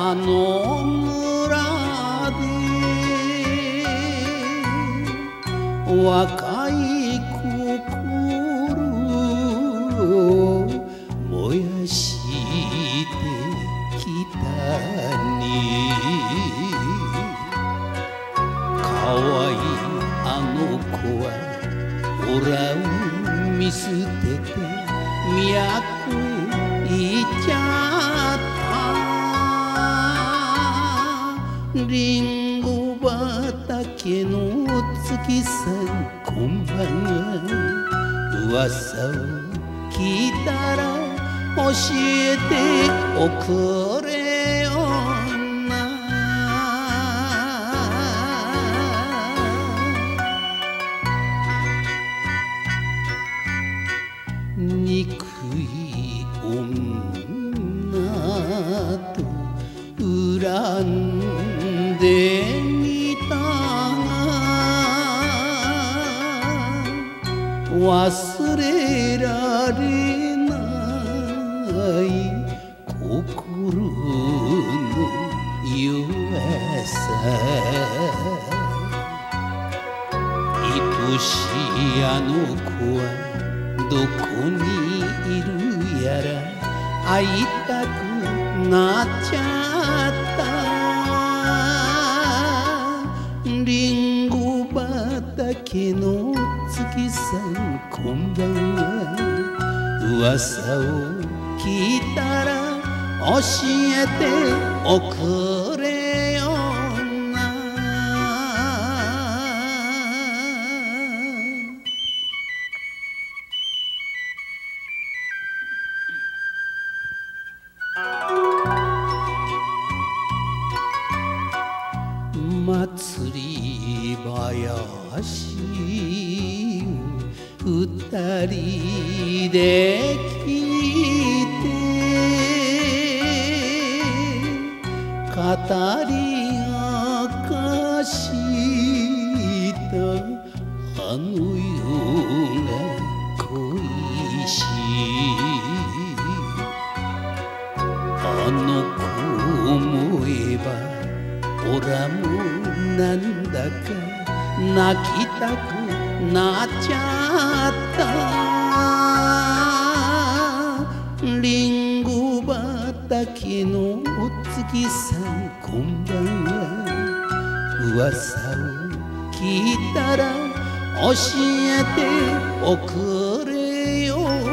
あの村で若い心を燃やしてきたに可愛いあの子はオラを見捨てて都へ行っちゃったリンゴ畑の月さんこんばんは噂を聞いたら教えておくれよな憎い女と恨んでみたが忘れられない心の弱さ愛しいあの子はどこにいるやら会いたくなっちゃったリンゴ畑の月さんこんばんは噂を聞いたら教えておくれよな祭り林を二人で聞いて語り明かしたあの世が恋しいあの子を思えばオラもなんだか泣きたくなっちゃったリンゴ畑の月さんこんばんは噂を聞いたら教えておくれよ